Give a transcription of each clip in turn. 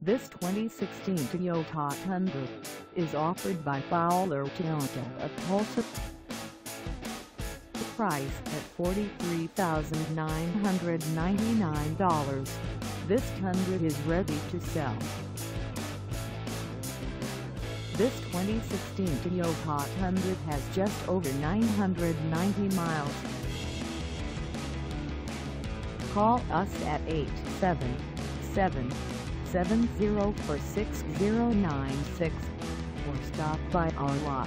This 2016 Toyota Tundra is offered by Fowler Toyota of Tulsa. Price at $43,999, this Tundra is ready to sell. This 2016 Toyota Tundra has just over 990 miles. Call us at 877-704-6096 or stop by our lot.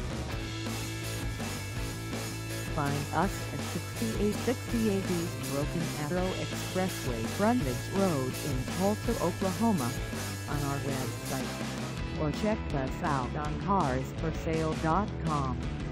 Find us at 6868 East Broken Arrow Expressway Frontage Road in Tulsa, Oklahoma, on our website, or check us out on carsforsale.com.